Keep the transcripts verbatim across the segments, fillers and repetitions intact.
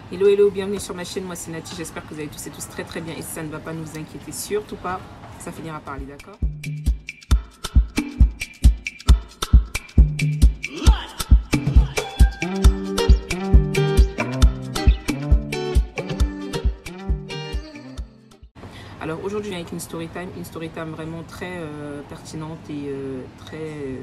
Hello, hello, bienvenue sur ma chaîne, moi c'est Nati, j'espère que vous allez tous et tous très très bien et si ça ne va pas, ne vous inquiétez surtout pas, ça finira par aller, d'accord? Alors aujourd'hui avec une story time, une story time vraiment très euh, pertinente et euh, très... Euh,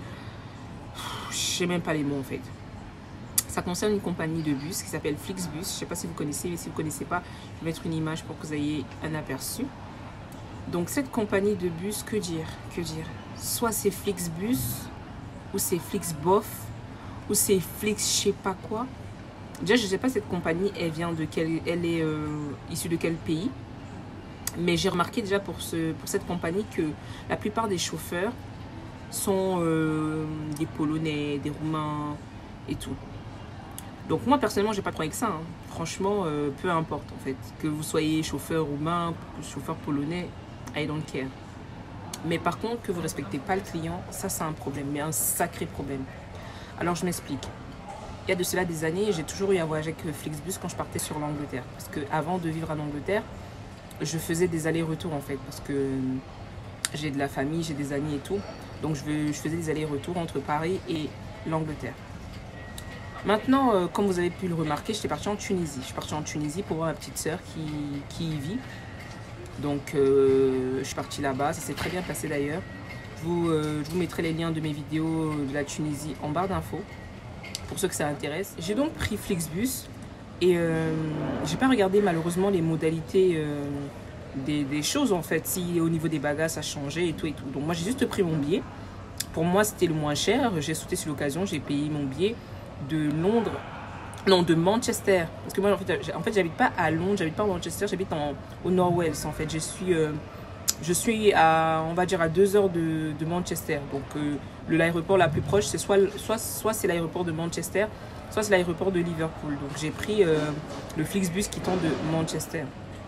je sais même pas les mots en fait. Ça concerne une compagnie de bus qui s'appelle Flixbus. Je ne sais pas si vous connaissez, mais si vous ne connaissez pas, je vais mettre une image pour que vous ayez un aperçu. Donc cette compagnie de bus, que dire? Que dire? Soit c'est Flixbus, ou c'est Flixbof, ou c'est Flix je sais pas quoi. Déjà, je ne sais pas cette compagnie, elle vient de quel, elle est euh, issue de quel pays. Mais j'ai remarqué déjà pour, ce, pour cette compagnie que la plupart des chauffeurs sont euh, des Polonais, des Roumains et tout. Donc moi personnellement j'ai pas de problème avec ça, hein. Franchement euh, peu importe en fait, que vous soyez chauffeur roumain, chauffeur polonais, I don't care. Mais par contre que vous respectez pas le client, ça c'est un problème, mais un sacré problème. Alors je m'explique. Il y a de cela des années, j'ai toujours eu à voyager avec Flixbus quand je partais sur l'Angleterre. Parce que avant de vivre en Angleterre, je faisais des allers-retours en fait, parce que j'ai de la famille, j'ai des amis et tout. Donc je, je faisais des allers-retours entre Paris et l'Angleterre. Maintenant, euh, comme vous avez pu le remarquer, j'étais partie en Tunisie. Je suis partie en Tunisie pour voir ma petite sœur qui, qui y vit. Donc, euh, je suis partie là-bas. Ça s'est très bien passé d'ailleurs. Je, euh, je vous mettrai les liens de mes vidéos de la Tunisie en barre d'infos pour ceux que ça intéresse. J'ai donc pris Flixbus et euh, j'ai pas regardé malheureusement les modalités euh, des, des choses en fait. Si au niveau des bagages ça a changé et tout et tout. Donc, moi j'ai juste pris mon billet. Pour moi, c'était le moins cher. J'ai sauté sur l'occasion. J'ai payé mon billet de Londres, non de Manchester, parce que moi en fait, en fait j'habite pas à Londres, j'habite pas à Manchester, j'habite au Nord-Wales en fait, je suis euh, je suis à, on va dire à deux heures de, de Manchester, donc euh, l'aéroport la plus proche c'est soit, soit, soit c'est l'aéroport de Manchester, soit c'est l'aéroport de Liverpool, donc j'ai pris euh, le Flixbus quittant de Manchester.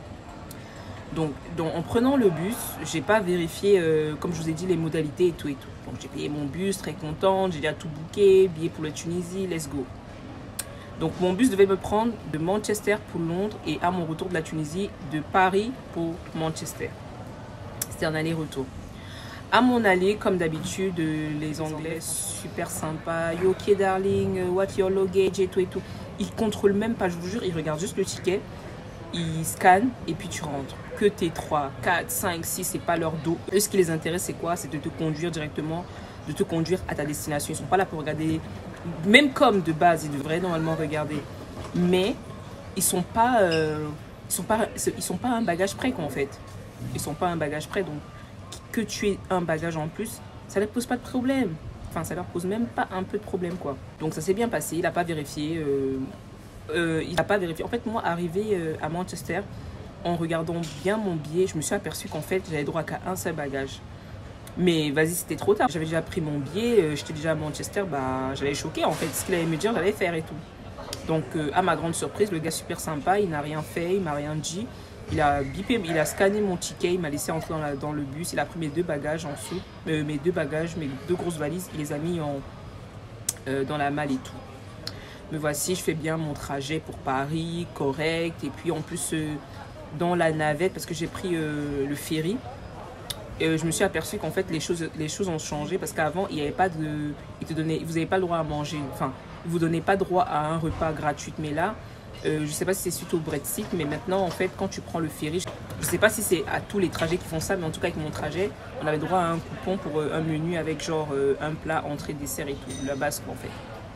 Donc, donc en prenant le bus, j'ai pas vérifié, euh, comme je vous ai dit, les modalités et tout et tout. Donc j'ai payé mon bus, très contente, j'ai déjà tout booké, billet pour la Tunisie, let's go. Donc mon bus devait me prendre de Manchester pour Londres et à mon retour de la Tunisie, de Paris pour Manchester. C'était un aller-retour. À mon aller, comme d'habitude, les Anglais super sympas, you okay darling, what your luggage et tout et tout. Ils contrôlent même pas, je vous jure, ils regardent juste le ticket. Ils scannent et puis tu rentres. Que t'es trois, quatre, cinq, six, c'est pas leur dos. Eux, ce qui les intéresse, c'est quoi? C'est de te conduire directement, de te conduire à ta destination. Ils sont pas là pour regarder, même comme de base, ils devraient normalement regarder. Mais ils sont pas, euh, ils sont pas, ils sont pas un bagage prêt, quoi, en fait. Ils sont pas un bagage prêt, donc que tu aies un bagage en plus, ça leur pose pas de problème. Enfin, ça leur pose même pas un peu de problème, quoi. Donc ça s'est bien passé, il a pas vérifié. Euh, Euh, il n'a pas vérifié. En fait, moi, arrivé euh, à Manchester, en regardant bien mon billet, je me suis aperçu qu'en fait, j'avais droit qu'à un seul bagage. Mais vas-y, c'était trop tard. J'avais déjà pris mon billet, euh, j'étais déjà à Manchester, bah, j'allais choquer en fait. Ce qu'il allait me dire, j'allais faire et tout. Donc, euh, à ma grande surprise, le gars super sympa, il n'a rien fait, il m'a rien dit. Il a bipé, il a scanné mon ticket, il m'a laissé entrer dans, la, dans le bus, il a pris mes deux bagages en dessous, euh, mes deux bagages, mes deux grosses valises, il les a mis en, euh, dans la malle et tout. Me voici, je fais bien mon trajet pour Paris, correct. Et puis en plus, euh, dans la navette, parce que j'ai pris euh, le ferry, euh, je me suis aperçu qu'en fait, les choses, les choses ont changé. Parce qu'avant, il n'y avait pas de... Ils te donnaient, vous n'avez pas le droit à manger. Enfin, ils ne vous donnaient pas droit à un repas gratuit. Mais là, euh, je ne sais pas si c'est suite au Brexit, mais maintenant, en fait, quand tu prends le ferry, je ne sais pas si c'est à tous les trajets qui font ça, mais en tout cas, avec mon trajet, on avait droit à un coupon pour euh, un menu avec genre euh, un plat, entrée, dessert et tout. La base, quoi, en fait.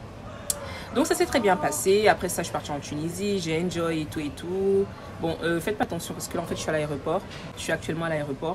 Donc ça s'est très bien passé. Après ça, je suis partie en Tunisie, j'ai enjoy et tout et tout. Bon, euh, faites pas attention parce que là en fait je suis à l'aéroport. Je suis actuellement à l'aéroport.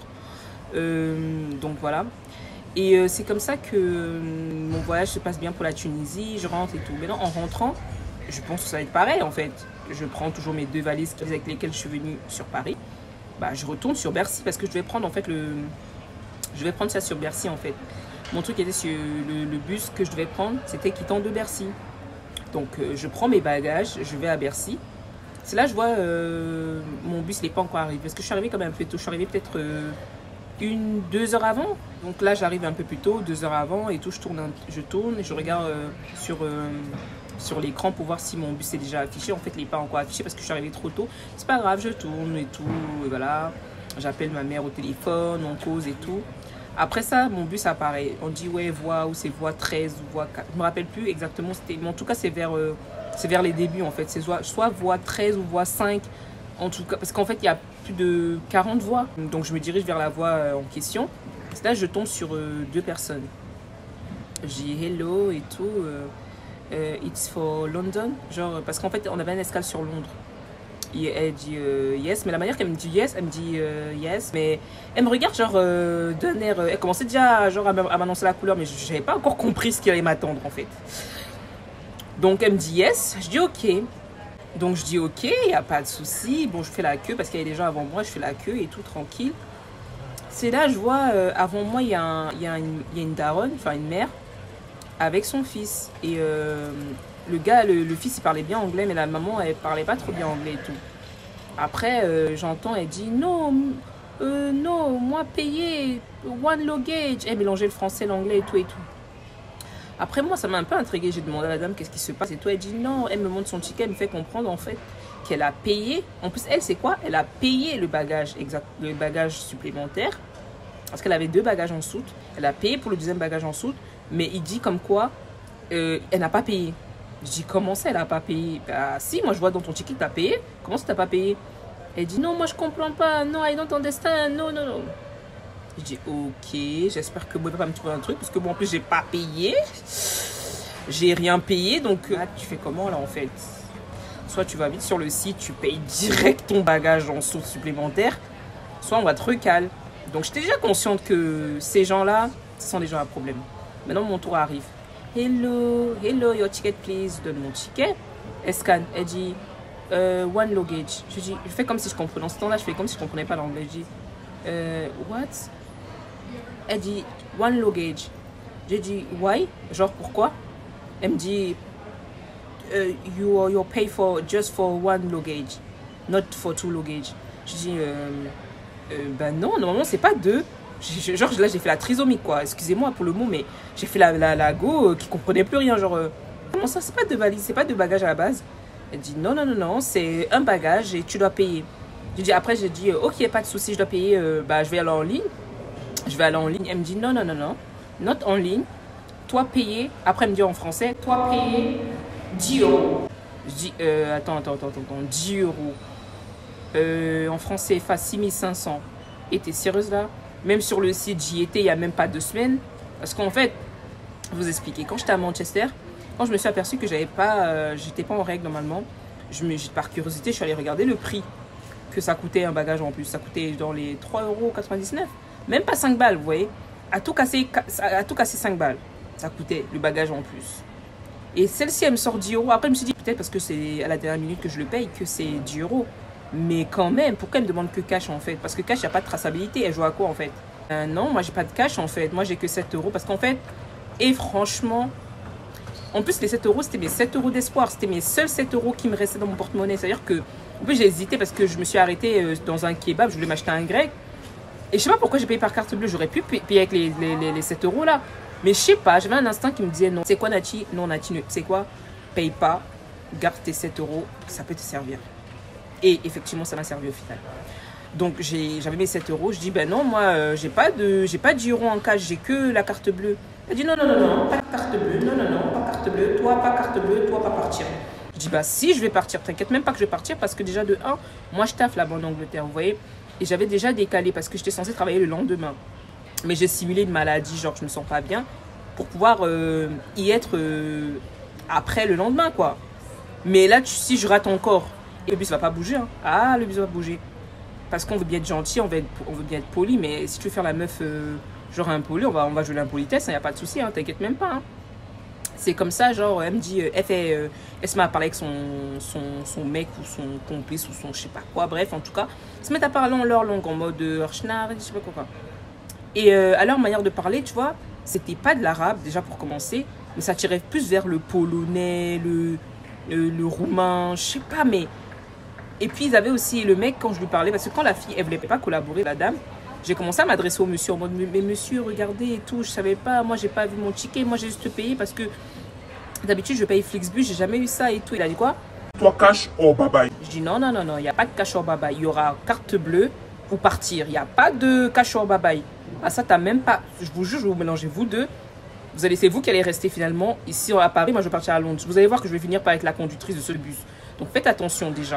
Euh, donc voilà. Et euh, c'est comme ça que euh, mon voyage se passe bien pour la Tunisie. Je rentre et tout. Mais non, en rentrant, je pense que ça va être pareil en fait. Je prends toujours mes deux valises avec lesquelles je suis venue sur Paris. Bah, je retourne sur Bercy parce que je vais prendre en fait le... Je vais prendre ça sur Bercy en fait. Mon truc était sur le, le bus que je devais prendre, c'était quittant de Bercy. Donc, euh, je prends mes bagages, je vais à Bercy. C'est là que je vois euh, mon bus n'est pas encore arrivé. Parce que je suis arrivée quand même un peu tôt. Je suis arrivée peut-être euh, une, deux heures avant. Donc là, j'arrive un peu plus tôt, deux heures avant et tout. Je tourne, un, je tourne et je regarde euh, sur, euh, sur l'écran pour voir si mon bus est déjà affiché. En fait, il n'est pas encore affiché parce que je suis arrivée trop tôt. C'est pas grave, je tourne et tout, et voilà. J'appelle ma mère au téléphone, on cause et tout. Après ça, mon bus apparaît. On dit, ouais, voie, ou c'est voie treize ou voie quatre. Je me rappelle plus exactement, mais en tout cas, c'est vers, euh, c'est vers les débuts, en fait. C'est soit, soit voie treize ou voie cinq, en tout cas, parce qu'en fait, il y a plus de quarante voies. Donc, je me dirige vers la voie euh, en question. Et là, je tombe sur euh, deux personnes. Je dis hello et tout. Euh, euh, it's for London. Genre, parce qu'en fait, on avait une escale sur Londres. Et elle dit euh, yes, mais la manière qu'elle me dit yes, elle me dit euh, yes, mais elle me regarde genre euh, d'un air. Euh, elle commençait déjà genre à m'annoncer la couleur, mais je n'avais pas encore compris ce qui allait m'attendre en fait. Donc elle me dit yes, je dis ok. Donc je dis ok, il n'y a pas de souci. Bon, je fais la queue parce qu'il y avait des gens avant moi, je fais la queue et tout tranquille. C'est là, je vois, euh, avant moi, il y, un, il, y a une, il y a une daronne, enfin une mère, avec son fils. Et euh, le gars, le, le fils, il parlait bien anglais, mais la maman, elle parlait pas trop bien anglais et tout. Après, euh, j'entends, elle dit, non, euh, non, moi payer, one luggage. Elle mélangeait le français, l'anglais et tout et tout. Après, moi, ça m'a un peu intriguée. J'ai demandé à la dame qu'est-ce qui se passe et tout. Elle dit, non, elle me montre son ticket, elle me fait comprendre en fait qu'elle a payé. En plus, elle, c'est quoi? Elle a payé le bagage, exact, le bagage supplémentaire. Parce qu'elle avait deux bagages en soute. Elle a payé pour le deuxième bagage en soute. Mais il dit comme quoi, euh, elle n'a pas payé. Je dis, comment ça, elle n'a pas payé? Bah si, moi je vois dans ton ticket que tu as payé. Comment ça, tu n'as pas payé? Elle dit, non, moi je comprends pas. Non, I don't understand. Non, non, non. Je dis, ok, j'espère que vous ne pouvez pas me trouver un truc. Parce que moi, en plus, j'ai pas payé. J'ai rien payé. Donc, là, tu fais comment, là, en fait? Soit tu vas vite sur le site, tu payes direct ton bagage en soute supplémentaire. Soit on va te recal. Donc, j'étais déjà consciente que ces gens-là, ce sont des gens à problème. Maintenant, mon tour arrive. Hello, hello, your ticket, please. Donne mon ticket. Elle scanne. Elle dit, euh, one luggage. Je dis, je fais comme si je comprenais. Dans ce temps-là, je fais comme si je ne comprenais pas l'anglais. Je dis, euh, what? Elle dit, one luggage. J'ai dit, why? Genre, pourquoi? Elle me dit, uh, you are you're paid for just for one luggage, not for two luggage. Je dis, euh, euh, ben non, normalement, c'est pas deux. Je, genre, là, j'ai fait la trisomie, quoi. Excusez-moi pour le mot, mais j'ai fait la, la, la go euh, qui comprenait plus rien. Genre, euh, comment ça, c'est pas de valise, c'est pas de bagage à la base. Elle dit, non, non, non, non, c'est un bagage et tu dois payer. Je dis, après, j'ai dit, ok, pas de souci, je dois payer, euh, bah, je vais aller en ligne. Je vais aller en ligne. Elle me dit, non, non, non, non, not en ligne. Toi, payer. Après, elle me dit en français, toi, payer dix euros. Je dis, euh, attends, attends, attends, attends, dix euros. Euh, en français, face six mille cinq cents. Et t'es sérieuse là? Même sur le site, j'y étais il n'y a même pas deux semaines. Parce qu'en fait, je vous expliquer, quand j'étais à Manchester, quand je me suis aperçue que j'avais pas, euh, j'étais pas en règle normalement, je me, par curiosité, je suis allée regarder le prix que ça coûtait un bagage en plus. Ça coûtait dans les trois euros quatre-vingt-dix-neuf. Même pas cinq balles, vous voyez. À tout casser, à tout casser cinq balles, ça coûtait le bagage en plus. Et celle-ci, elle me sort dix euros. Après, je me suis dit, peut-être parce que c'est à la dernière minute que je le paye, que c'est dix euros. Mais quand même, pourquoi elle me demande que cash en fait? Parce que cash, il n'y a pas de traçabilité. Elle joue à quoi en fait? euh, Non, moi, j'ai pas de cash en fait. Moi, j'ai que sept euros. Parce qu'en fait, et franchement, en plus, les sept euros, c'était mes sept euros d'espoir. C'était mes seuls sept euros qui me restaient dans mon porte-monnaie. C'est-à-dire que, en plus, j'ai hésité parce que je me suis arrêtée dans un kebab. Je voulais m'acheter un grec. Et je sais pas pourquoi j'ai payé par carte bleue. J'aurais pu payer avec les, les, les, les sept euros là. Mais je sais pas, j'avais un instinct qui me disait non. C'est quoi Nati? Non Nati, c'est quoi? Paye pas, garde tes sept euros, ça peut te servir. Et effectivement, ça m'a servi au final. Donc j'avais mes sept euros, je dis ben non, moi euh, j'ai pas de j'ai pas dix euros en cash, j'ai que la carte bleue. Elle dit non, non, non, non, pas de carte bleue, non, non, non, pas carte bleue, toi pas carte bleue, toi pas partir. Je dis bah si je vais partir, t'inquiète même pas que je vais partir parce que déjà de un, moi je taffe là-bas en Angleterre, vous voyez. Et j'avais déjà décalé parce que j'étais censée travailler le lendemain. Mais j'ai simulé une maladie, genre je me sens pas bien, pour pouvoir euh, y être euh, après le lendemain, quoi. Mais là, tu, si je rate encore, et le bus va pas bouger, hein. Ah, le bus va bouger. Parce qu'on veut bien être gentil, on veut, être, on veut bien être poli, mais si tu veux faire la meuf euh, genre impoli, on va, on va jouer l'impolitesse, il n'y a pas de souci, hein, t'inquiète même pas. Hein. C'est comme ça, genre, elle me dit, euh, elle, fait, euh, elle se met à parler avec son, son, son mec ou son complice ou son je sais pas quoi, bref, en tout cas, ils se mettent à parler en leur langue, en mode euh, je sais pas quoi. Et euh, à leur manière de parler, tu vois, c'était pas de l'arabe, déjà pour commencer, mais ça tirait plus vers le polonais, le, le, le roumain, je sais pas, mais... Et puis, ils avaient aussi le mec, quand je lui parlais, parce que quand la fille, elle voulait pas collaborer, la dame, j'ai commencé à m'adresser au monsieur en mode, mais monsieur, regardez et tout, je savais pas, moi, j'ai pas vu mon ticket, moi, j'ai juste payé parce que D'habitude, je paye Flixbus, j'ai jamais eu ça et tout. Il a dit quoi? Toi, cash or bye bye. Je dis non, non, non, non, il n'y a pas de cash or bye bye. Il y aura carte bleue ou partir. Il n'y a pas de cash or bye bye. Ah, ça, t'as même pas. Je vous jure, je vais vous mélanger vous deux. Vous allez, c'est vous qui allez rester finalement ici à Paris. Moi, je vais partir à Londres. Vous allez voir que je vais finir par être la conductrice de ce bus. Donc, faites attention déjà.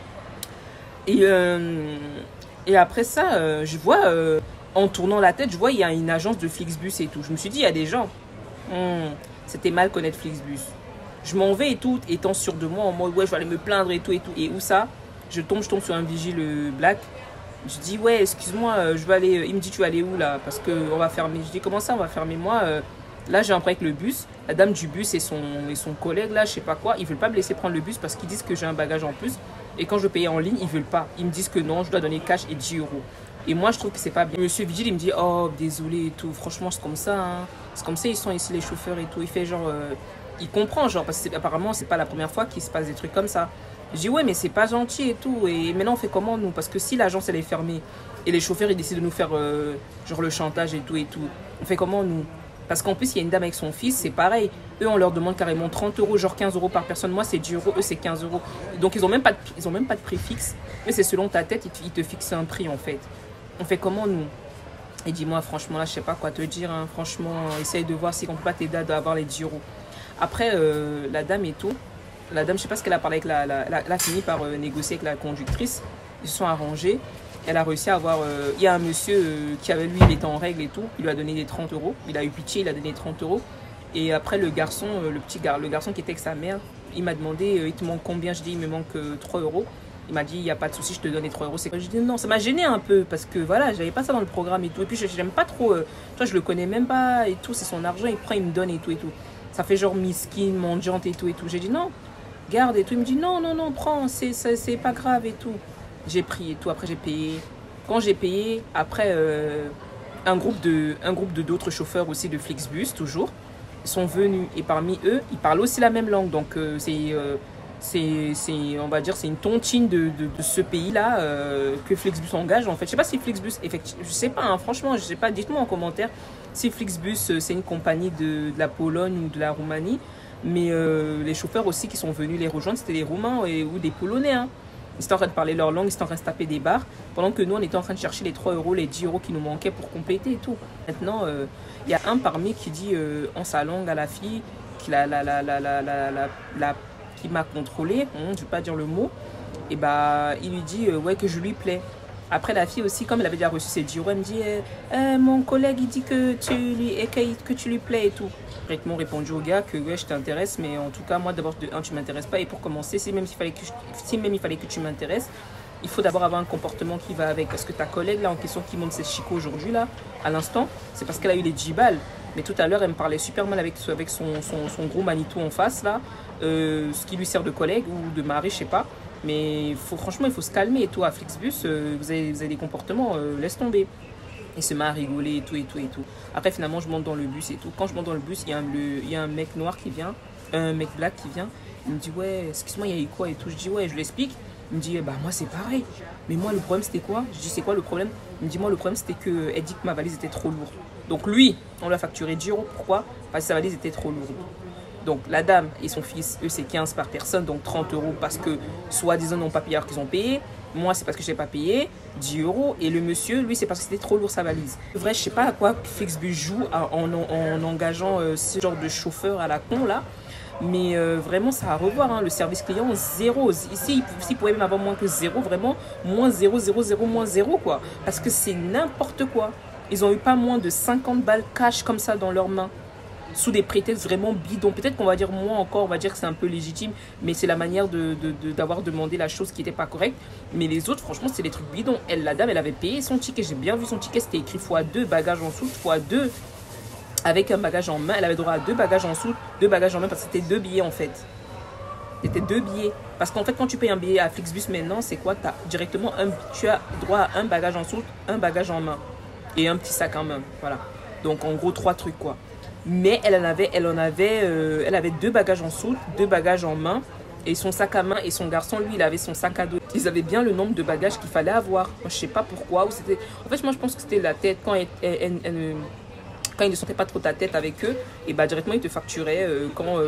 Et, euh, et après ça, euh, je vois, euh, en tournant la tête, je vois il y a une agence de Flixbus et tout. Je me suis dit, il y a des gens. Hmm, c'était mal connaître Flixbus. Je m'en vais et tout, étant sûr de moi, en mode, ouais, je vais aller me plaindre et tout et tout. Et où ça? Je tombe, je tombe sur un vigile black. Je dis, ouais, excuse-moi, je vais aller. Il me dit, tu vas aller où là? Parce qu'on va fermer. Je dis, comment ça, on va fermer? Moi, euh, là, j'ai un problème avec le bus. La dame du bus et son, et son collègue, là, je sais pas quoi, ils veulent pas me laisser prendre le bus parce qu'ils disent que j'ai un bagage en plus. Et quand je paye en ligne, ils veulent pas. Ils me disent que non, je dois donner cash et dix euros. Et moi, je trouve que c'est pas bien. Monsieur Vigile, il me dit, oh, désolé et tout. Franchement, c'est comme ça. Hein. C'est comme ça, ils sont ici, les chauffeurs et tout. Il fait genre. Euh, il comprend, genre, parce que apparemment, c'est pas la première fois qu'il se passe des trucs comme ça. Je dis, ouais, mais c'est pas gentil et tout. Et maintenant, on fait comment, nous? Parce que si l'agence, elle est fermée et les chauffeurs, ils décident de nous faire, euh, genre, le chantage et tout et tout, on fait comment, nous? Parce qu'en plus, il y a une dame avec son fils, c'est pareil. Eux, on leur demande carrément trente euros, genre quinze euros par personne. Moi, c'est dix euros, eux, c'est quinze euros. Donc, ils n'ont même, même pas de prix fixe. Eux, c'est selon ta tête, ils te, ils te fixent un prix, en fait. On fait comment, nous? Et dis-moi, franchement, là, je sais pas quoi te dire. Hein. Franchement, essaye de voir si on peut pas t'aider à avoir les dix euros. Après, euh, la dame et tout, la dame, je sais pas ce qu'elle a parlé avec la... la, la elle a fini par euh, négocier avec la conductrice. Ils se sont arrangés. Elle a réussi à avoir... Euh, il y a un monsieur euh, qui avait, lui, il était en règle et tout. Il lui a donné des trente euros. Il a eu pitié, il a donné trente euros. Et après, le garçon, euh, le petit gar, le garçon qui était avec sa mère, il m'a demandé, euh, il te manque combien? Je dis, il me manque euh, trois euros. Il m'a dit, il n'y a pas de souci, je te donne les trois euros. Je dis, non, ça m'a gêné un peu parce que voilà, j'avais pas ça dans le programme et tout. Et puis, j'aime pas trop, euh, toi, je le connais même pas et tout. C'est son argent, il prend, il me donne et tout et tout. Ça fait genre miskin, mendiante et tout et tout. J'ai dit, non, garde et tout. Il me dit, non, non, non, prends, c'est pas grave et tout. J'ai pris et tout. Après, j'ai payé. Quand j'ai payé, après, euh, un groupe de, un groupe de d'autres chauffeurs aussi de Flixbus, toujours, sont venus. Et parmi eux, ils parlent aussi la même langue. Donc, euh, c'est... Euh, c'est, on va dire, c'est une tontine de, de, de ce pays-là euh, que Flixbus engage. En fait, je sais pas si Flixbus, effectivement, je sais pas, hein, franchement, je sais pas, dites-moi en commentaire si Flixbus, euh, c'est une compagnie de, de la Pologne ou de la Roumanie. Mais euh, les chauffeurs aussi qui sont venus les rejoindre, c'était des Roumains et, ou des Polonais. Hein. Ils étaient en train de parler leur langue, ils étaient en train de se taper des barres, pendant que nous, on était en train de chercher les trois euros, les dix euros qui nous manquaient pour compléter et tout. Maintenant, il euh, y a un parmi qui dit euh, en sa langue à la fille, qui la, la, la, la, la, la, la, la qui m'a contrôlé, hein, je ne vais pas dire le mot, et bah il lui dit euh, ouais que je lui plais. Après la fille aussi, comme elle avait déjà reçu ses dix euros, elle me dit euh, euh, mon collègue il dit que tu lui et que, que tu lui plais et tout. Directement répondu au gars que ouais je t'intéresse, mais en tout cas moi d'abord de un tu m'intéresses pas et pour commencer si même il fallait que je, si même il fallait que tu m'intéresses, il faut d'abord avoir un comportement qui va avec. Parce que ta collègue là en question qui monte ses chicots aujourd'hui là, à l'instant, c'est parce qu'elle a eu les dix balles. Mais tout à l'heure, elle me parlait super mal avec, avec son, son, son gros Manitou en face, là. Euh, ce qui lui sert de collègue ou de mari, je sais pas. Mais faut, franchement, il faut se calmer. Et tout, à Flixbus, euh, vous, avez, vous avez des comportements, euh, laisse tomber. Il se met à rigoler et tout, et tout, et tout. Après, finalement, je monte dans le bus et tout. Quand je monte dans le bus, il y a un, le, il y a un mec noir qui vient, un mec black qui vient. Il me dit, ouais, excuse-moi, il y a eu quoi et tout. Je dis, ouais, je l'explique. Il me dit, bah moi, c'est pareil. Mais moi, le problème, c'était quoi? Je dis, c'est quoi le problème? Il me dit, moi, le problème, c'était qu'elle dit que ma valise était trop lourde. Donc lui, on lui a facturé dix euros. Pourquoi? Parce que sa valise était trop lourde. Donc la dame et son fils, eux, c'est quinze par personne, donc trente euros parce que soi-disant n'ont pas payé alors qu'ils ont payé. Moi, c'est parce que je n'ai pas payé, dix euros. Et le monsieur, lui, c'est parce que c'était trop lourd sa valise. En vrai, je ne sais pas à quoi Flixbus joue en, en, en engageant euh, ce genre de chauffeur à la con, là. Mais euh, vraiment, ça a à revoir. Hein. Le service client, zéro. Ici, s'ils pouvaient même avoir moins que zéro, vraiment, moins zéro, zéro, zéro, moins zéro, quoi. Parce que c'est n'importe quoi. Ils n'ont eu pas moins de cinquante balles cash comme ça dans leurs mains, sous des prétextes vraiment bidons. Peut-être qu'on va dire moins encore, on va dire que c'est un peu légitime, mais c'est la manière de, de, de, d'avoir demandé la chose qui n'était pas correcte. Mais les autres, franchement, c'est des trucs bidons. Elle, la dame, elle avait payé son ticket. J'ai bien vu son ticket, c'était écrit fois deux, bagages en soute, fois deux, avec un bagage en main. Elle avait droit à deux bagages en soute, deux bagages en main, parce que c'était deux billets en fait. C'était deux billets. Parce qu'en fait, quand tu payes un billet à Flixbus maintenant, c'est quoi? T'as directement un, tu as droit à un bagage en soute, un bagage en main. Et un petit sac en main, voilà. Donc en gros trois trucs quoi. Mais elle en avait, elle en avait, euh, elle avait deux bagages en soute, deux bagages en main et son sac à main. Et son garçon lui, il avait son sac à dos. Ils avaient bien le nombre de bagages qu'il fallait avoir. Moi, je sais pas pourquoi. Ou c'était, en fait, moi je pense que c'était la tête quand elle, elle, elle, elle, quand ils ne sentaient pas trop ta tête avec eux. Et bah directement ils te facturaient euh, quand euh,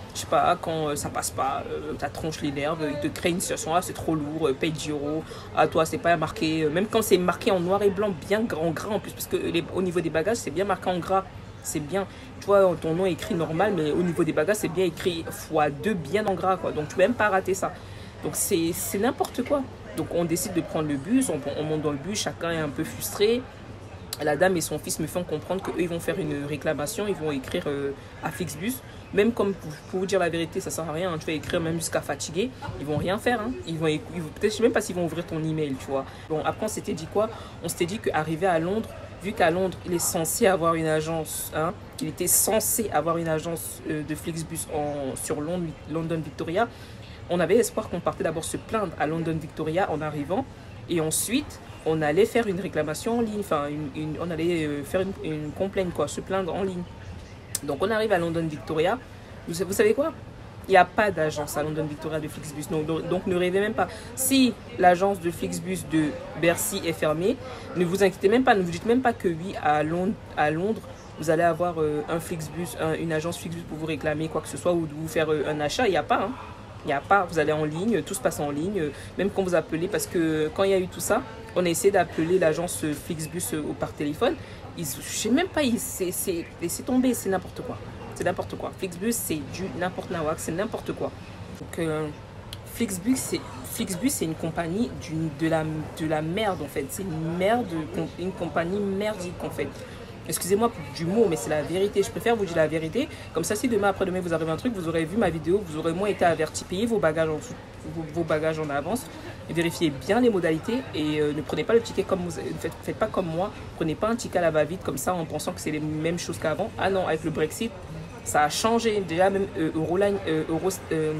je sais pas, quand euh, ça passe pas, euh, ta tronche l'énerve, il te crée une situation, ah c'est trop lourd, euh, paye dix euros, à toi c'est pas marqué, euh, même quand c'est marqué en noir et blanc, bien en gras en plus, parce que les, au niveau des bagages c'est bien marqué en gras, c'est bien, tu vois, ton nom est écrit normal, mais au niveau des bagages c'est bien écrit fois deux, bien en gras, quoi, donc tu peux même pas rater ça. Donc c'est n'importe quoi. Donc on décide de prendre le bus, on, on monte dans le bus, chacun est un peu frustré. La dame et son fils me font comprendre qu'eux, ils vont faire une réclamation, ils vont écrire euh, à Flixbus. Même comme, pour, pour vous dire la vérité, ça sert à rien, hein, tu vas écrire même jusqu'à fatigué, ils vont rien faire. Hein. Ils vont, ils vont, peut-être, je sais même pas s'ils vont ouvrir ton email, tu vois. Bon, après, on s'était dit quoi? On s'était dit qu'arriver à Londres, vu qu'à Londres, il est censé avoir une agence, hein, il était censé avoir une agence euh, de Flixbus en, sur Londres, London Victoria, on avait espoir qu'on partait d'abord se plaindre à London Victoria en arrivant, et ensuite on allait faire une réclamation en ligne, enfin une, une, on allait faire une, une complainte, quoi, se plaindre en ligne. Donc on arrive à London Victoria, vous, vous savez quoi? Il n'y a pas d'agence à London Victoria de Flixbus, donc, donc, donc ne rêvez même pas. Si l'agence de Flixbus de Bercy est fermée, ne vous inquiétez même pas, ne vous dites même pas que oui, à Londres, à Londres vous allez avoir euh, un Flixbus, un, une agence Flixbus pour vous réclamer quoi que ce soit ou vous faire euh, un achat, il n'y a pas, hein. Il n'y a pas, vous allez en ligne, tout se passe en ligne, même quand vous appelez, parce que quand il y a eu tout ça, on a essayé d'appeler l'agence Flixbus par téléphone. Ils, je ne sais même pas, c'est tombé, c'est n'importe quoi. C'est n'importe quoi. Flixbus, c'est du n'importe nawak, c'est n'importe quoi. Donc, euh, Flixbus, c'est Flixbus, c'est une compagnie du, de, la, de la merde, en fait. C'est une merde, une compagnie merdique, en fait. Excusez-moi du mot, mais c'est la vérité. Je préfère vous dire la vérité. Comme ça, si demain, après-demain, vous arrive un truc, vous aurez vu ma vidéo, vous aurez moins été averti. Payez vos bagages en, vos, vos bagages en avance. Et vérifiez bien les modalités. Et euh, ne prenez pas le ticket comme vous... Ne faites, faites pas comme moi. Prenez pas un ticket à la va-vite comme ça en pensant que c'est les mêmes choses qu'avant. Ah non, avec le Brexit, ça a changé. Déjà, même euh, Euroline... Euh, Euro, euh,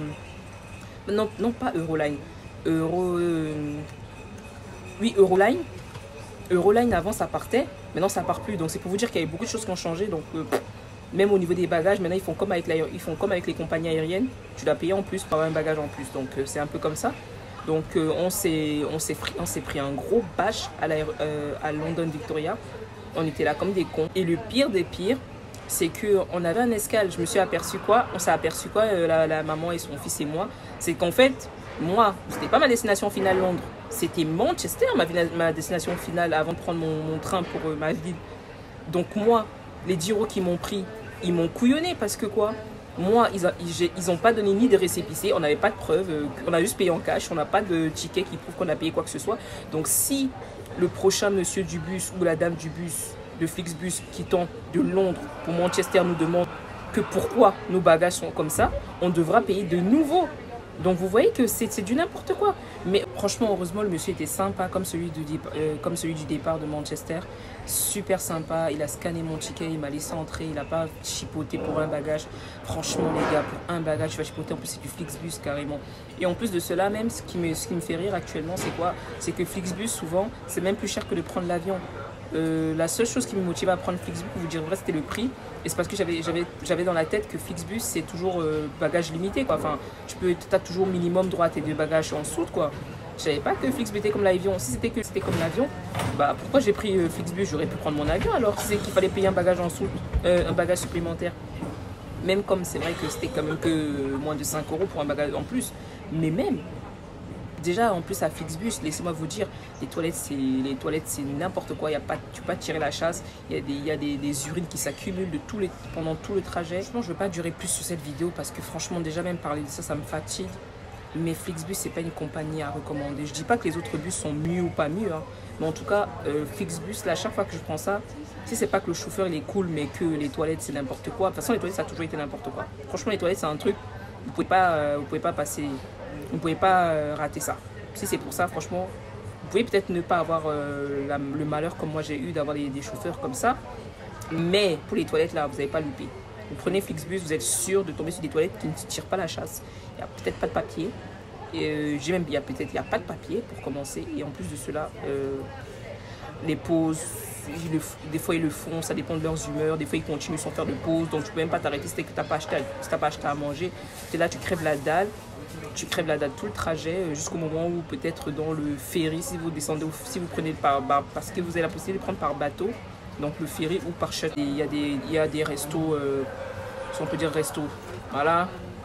non, non, pas Euroline. Euro... Euh, oui, Euroline. Euroline, avant, ça partait. Maintenant, ça part plus. Donc, c'est pour vous dire qu'il y a beaucoup de choses qui ont changé. Donc, euh, même au niveau des bagages, maintenant, ils font comme avec, la, ils font comme avec les compagnies aériennes. Tu dois payer en plus pour avoir un bagage en plus. Donc, euh, c'est un peu comme ça. Donc, euh, on s'est pris, pris un gros bash à, la, euh, à London Victoria. On était là comme des cons. Et le pire des pires, c'est qu'on avait un escale. Je me suis aperçu quoi? On s'est aperçu quoi, euh, la, la maman et son fils et moi? C'est qu'en fait, moi, c'était pas ma destination finale Londres. C'était Manchester, ma, ma destination finale, avant de prendre mon, mon train pour euh, ma ville. Donc moi, les dix euros qu'ils m'ont pris, ils m'ont couillonné parce que quoi? Moi, ils n'ont pas donné ni de récépissé, on n'avait pas de preuves, euh, on a juste payé en cash, on n'a pas de ticket qui prouve qu'on a payé quoi que ce soit. Donc si le prochain monsieur du bus ou la dame du bus, de Flixbus quittant de Londres pour Manchester nous demande que pourquoi nos bagages sont comme ça, on devra payer de nouveau. Donc vous voyez que c'est du n'importe quoi. Mais franchement, heureusement, le monsieur était sympa comme celui, du, euh, comme celui du départ de Manchester. Super sympa. Il a scanné mon ticket, il m'a laissé entrer. Il n'a pas chipoté pour un bagage. Franchement, les gars, pour un bagage, tu vas chipoter. En plus, c'est du Flixbus carrément. Et en plus de cela, même, ce qui me, ce qui me fait rire actuellement, c'est quoi? C'est que Flixbus, souvent, c'est même plus cher que de prendre l'avion. Euh, la seule chose qui me motivait à prendre Flixbus, pour vous dire vrai, c'était le prix. Et c'est parce que j'avais dans la tête que Flixbus, c'est toujours euh, bagage limité, quoi. Enfin, tu peux, as toujours minimum droit à tes deux bagages en soute, quoi. Je savais pas que Flixbus était comme l'avion. Si c'était que c'était comme l'avion, bah pourquoi j'ai pris euh, Flixbus? J'aurais pu prendre mon avion alors. C'est qu'il fallait payer un bagage en soute, euh, un bagage supplémentaire. Même comme c'est vrai que c'était quand même que moins de cinq euros pour un bagage en plus. Mais même. Déjà, en plus, à Flixbus, laissez-moi vous dire, les toilettes, c'est les toilettes, c'est n'importe quoi. Il y a pas, tu peux pas tirer la chasse. Il y a des, il y a des, des urines qui s'accumulent de tous les, pendant tout le trajet. Franchement, je ne veux pas durer plus sur cette vidéo parce que franchement, déjà même parler de ça, ça me fatigue. Mais Flixbus, c'est pas une compagnie à recommander. Je dis pas que les autres bus sont mieux ou pas mieux, hein. Mais en tout cas, euh, Flixbus, là, chaque fois que je prends ça, si c'est pas que le chauffeur il est cool, mais que les toilettes c'est n'importe quoi. De toute façon, les toilettes ça a toujours été n'importe quoi. Franchement, les toilettes c'est un truc, vous pouvez pas, euh, vous pouvez pas passer. Vous ne pouvez pas euh, rater ça. Si c'est pour ça, franchement, vous pouvez peut-être ne pas avoir euh, la, le malheur comme moi j'ai eu d'avoir des, des chauffeurs comme ça. Mais pour les toilettes, là, vous n'avez pas loupé. Vous prenez Flixbus, vous êtes sûr de tomber sur des toilettes qui ne tirent pas la chasse. Il n'y a peut-être pas de papier. Et euh, j'ai même, il y a peut-être, il n'y a pas de papier pour commencer. Et en plus de cela, euh, les pauses, le, des fois ils le font, ça dépend de leurs humeurs. Des fois ils continuent sans faire de pause. Donc tu ne peux même pas t'arrêter si tu n'as pas, si pas acheté à manger. Tu es là, tu crèves la dalle. Tu crèves la dalle tout le trajet jusqu'au moment où peut-être dans le ferry, si vous descendez, si vous prenez par, par parce que vous avez la possibilité de prendre par bateau, donc le ferry ou par château. Il y a des, il y a des restos, euh, si on peut dire restos, voilà,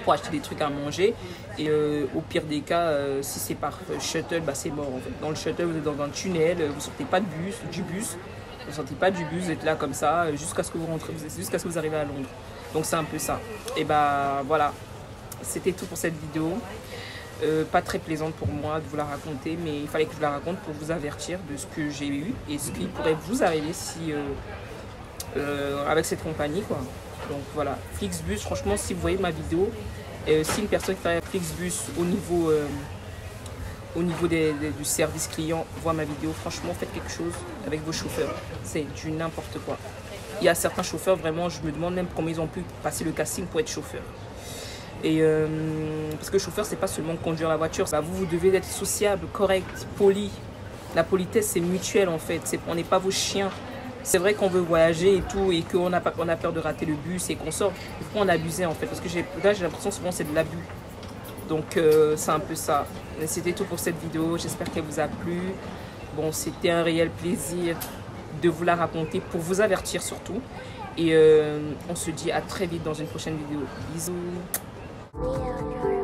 pour acheter des trucs à manger. Et euh, au pire des cas, euh, si c'est par shuttle, bah, c'est mort en fait. Dans le shuttle, vous êtes dans un tunnel, vous ne sortez pas de bus, du bus, vous ne sortez pas du bus, vous êtes là comme ça jusqu'à ce que vous rentrez, jusqu'à ce que vous arrivez à Londres. Donc c'est un peu ça. Et bah voilà, c'était tout pour cette vidéo. Euh, pas très plaisante pour moi de vous la raconter, mais il fallait que je la raconte pour vous avertir de ce que j'ai eu et ce qui pourrait vous arriver si euh, euh, avec cette compagnie quoi. Donc voilà, Flixbus, franchement si vous voyez ma vidéo, euh, si une personne qui travaille à Flixbus au niveau euh, au niveau des, des, du service client voit ma vidéo, franchement faites quelque chose avec vos chauffeurs, c'est du n'importe quoi. Il y a certains chauffeurs, vraiment je me demande même comment ils ont pu passer le casting pour être chauffeur. Et euh, parce que le chauffeur, c'est pas seulement conduire la voiture. Bah, vous, vous devez être sociable, correct, poli. La politesse, c'est mutuel en fait. On n'est pas vos chiens. C'est vrai qu'on veut voyager et tout, et qu'on a, on a peur de rater le bus et qu'on sort. Il faut en abuser en fait. Parce que là, j'ai l'impression souvent c'est de l'abus. Donc, euh, c'est un peu ça. C'était tout pour cette vidéo. J'espère qu'elle vous a plu. Bon, c'était un réel plaisir de vous la raconter pour vous avertir surtout. Et euh, on se dit à très vite dans une prochaine vidéo. Bisous. We are